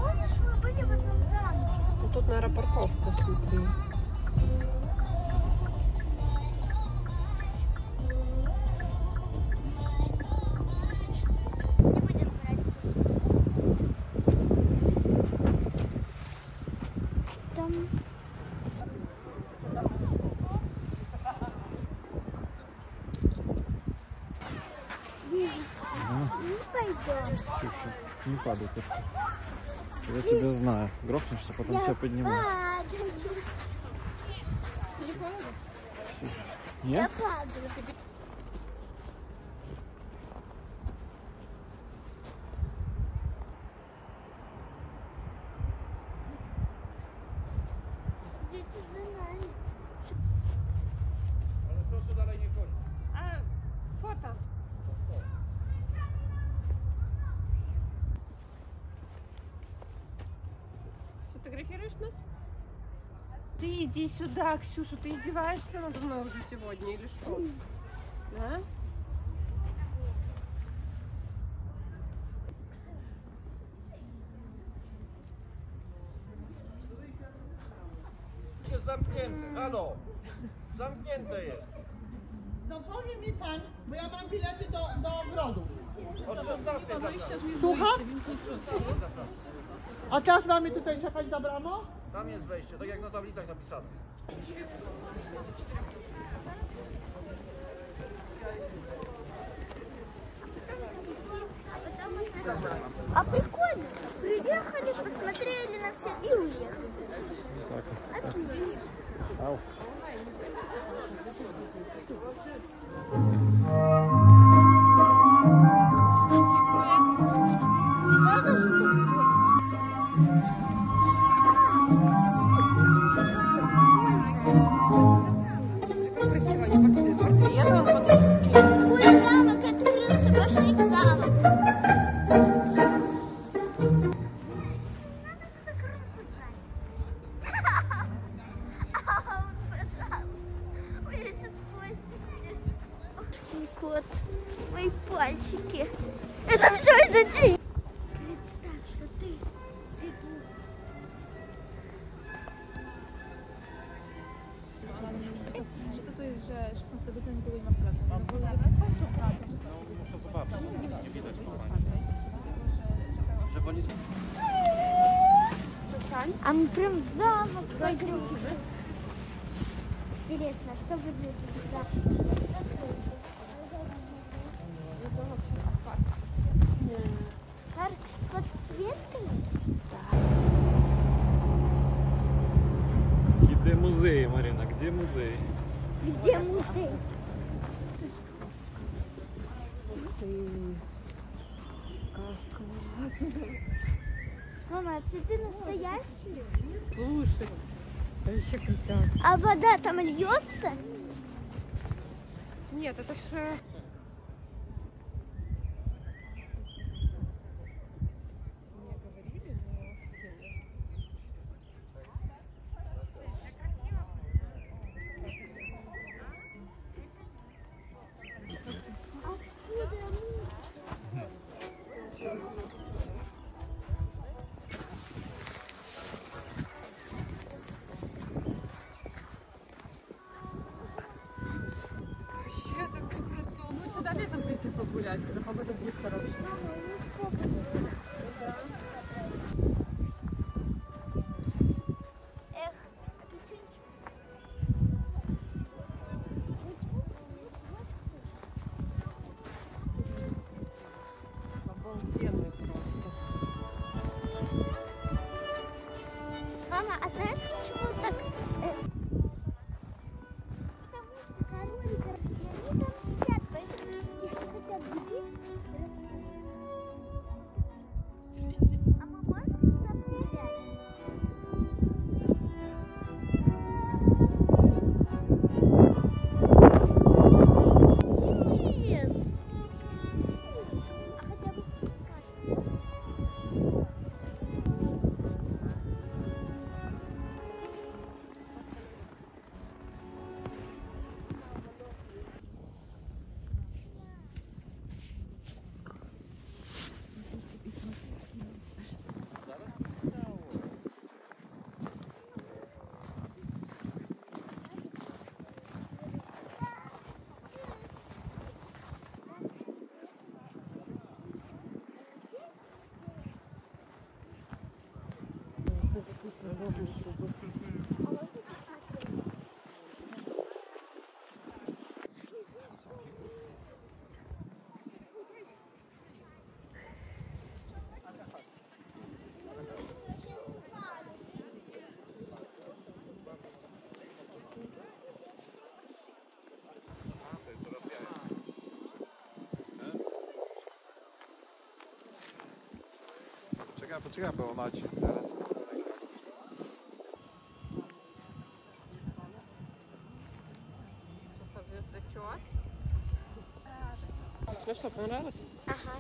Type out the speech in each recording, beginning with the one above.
Помнишь, мы были в одном замке? Ну, тут, наверное, парковка, смотри. Ксюша, не падай ты. Я тебя знаю. Грохнешься, потом тебя подниму. Ксюша. Нет? Я падаю. Дети за нами. Ale proszę dalej nie chodzić. А, фото. Сфотографируешь нас? Ты иди сюда, Ксюша, ты издеваешься надо мной уже сегодня или что? Да? Jest zamknięte, halo! Zamknięte jest. No powie mi pan, bo ja mam bilety do ogrodu. O 16 zapraszam. Słucham? A teraz mamy tutaj czekać za bramą? Tam jest wejście, tak jak na tablicach napisane. А прикольно. Приехали, посмотрели на все и уехали. Отлично. Au. Не надо же Как красиво, они портретом. Какой замок открылся, пошли в замок. Кот, мои пальчики. Это что за день? Представь, что ты бегу. Że to jest, że 16 godziny nikogo nie ma w pracy. No bo Muszę zobaczyć, nie widać żeby oni... А мы прям в замок пойдем. Интересно, что будет в замке? Парк с подсветками? Где музей, Марина? Где музей? Где музей? Мама, а цветы настоящие? Слушай, это вообще крутяк. А вода там льется? Нет, это ж... Вообще так круто. Ну сюда летом прийти погулять, когда погода будет хорошая. Эх, Обалденно просто. мама, а знаешь, почему так? Потому что короли, и они там спят, поэтому их не хотят будить. А мы можем туда приезжать? Yes. А хотя бы спускаться. Poczekaj, bo ona ci zaraz... Ну что, понравилось? Ага.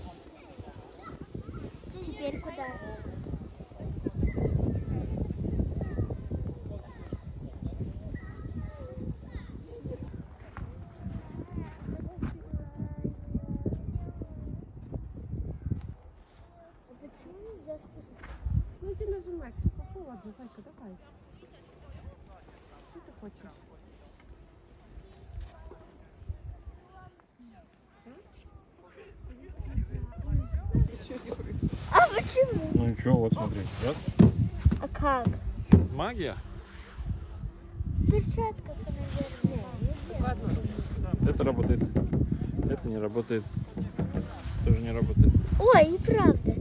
Теперь куда? А почему нельзя спускаться? Ну иди нажимай, все холодно, Зайка, давай. Что ты хочешь? А почему? Ну ничего, вот смотри. Раз. А как? Магия. Перчатка, наверное. Это работает. Это не работает. Тоже не работает. Ой, и правда.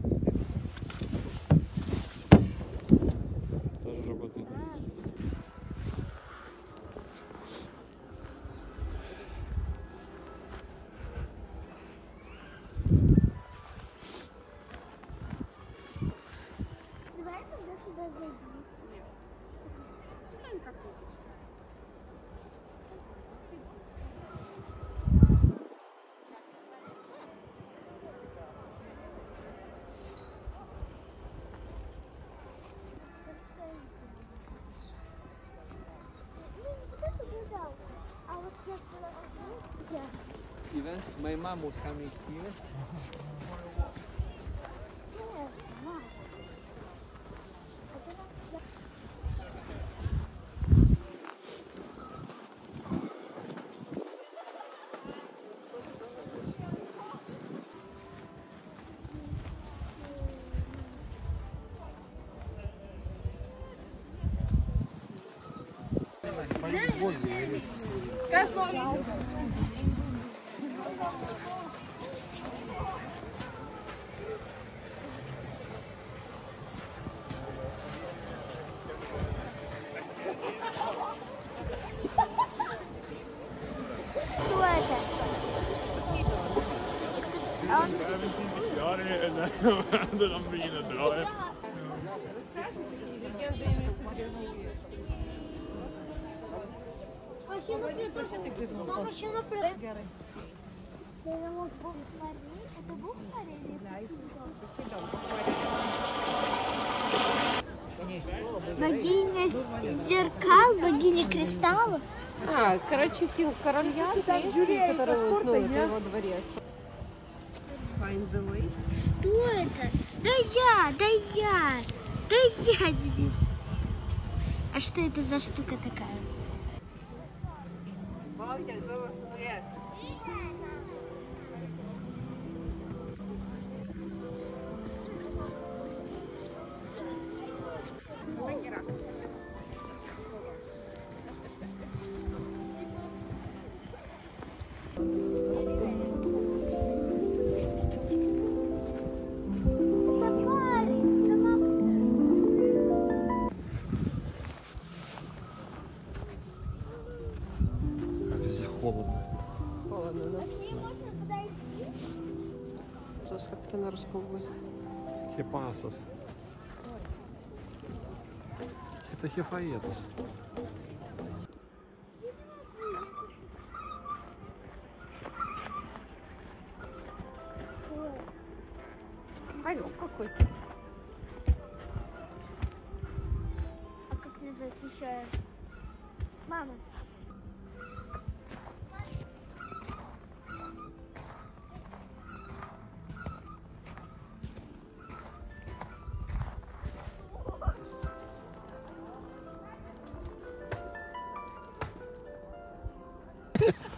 Тоже работает. Давай тогда сюда зайдем. Встань как хочешь. А вот я... Steven, my mom was coming here. Что это? А он... Мужчина придумал. Мама, мужчина придумал. Это бог морей? Это бог морей? Богиня зеркал, богиня кристаллов. А, короче, короля, который ну, это его дворец. Find the way. Что это? Да я здесь. А что это за штука такая? Холодно. Холодно, да? А к ней можно подойти? Сос, как это на русском будет? Хепасос. Это хефаетус. Хорек какой-то. А как называется еще? Мама.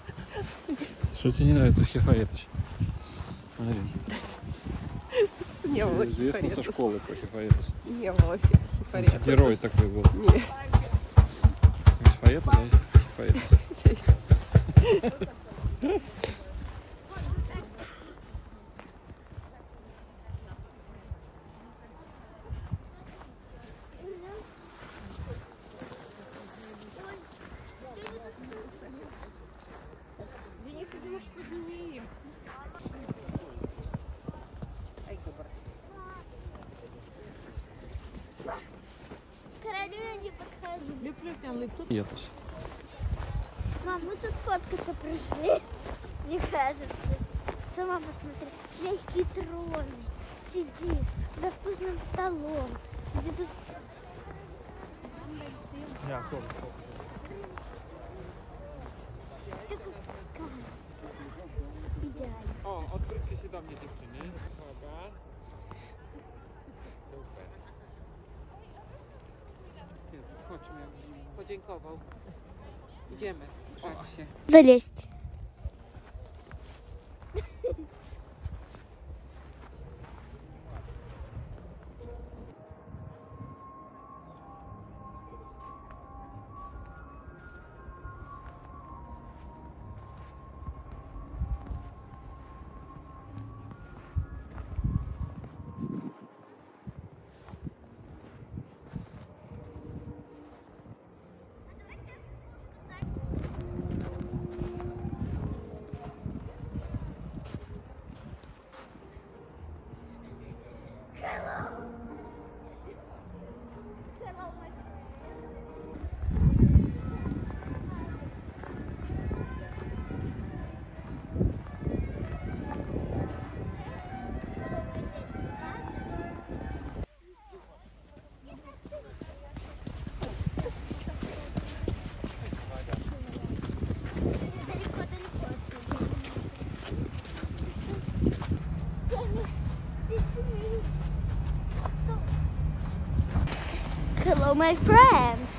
Что тебе не нравится в хефаетусе? Смотри. Не было Известно со хифаретов. школы про хифаетус. Не было хифаретов. Герой такой был. Нет. Хифаетус, знаете? Хифаетус. Королю я не подхожу. Хифаетус. Мам, мы тут фоткаться пришли. Мне кажется. Сама посмотри. Мягкие троны. Сидишь за вкусным столом. Где тут... Все как в сказке. Идеально. O, odwróćcie się do mnie dziewczyny. Uwaga. Super. Jezus, chodźmy jak zimno. Podziękował. Idziemy grzać się. Залезть. Hello, my friends.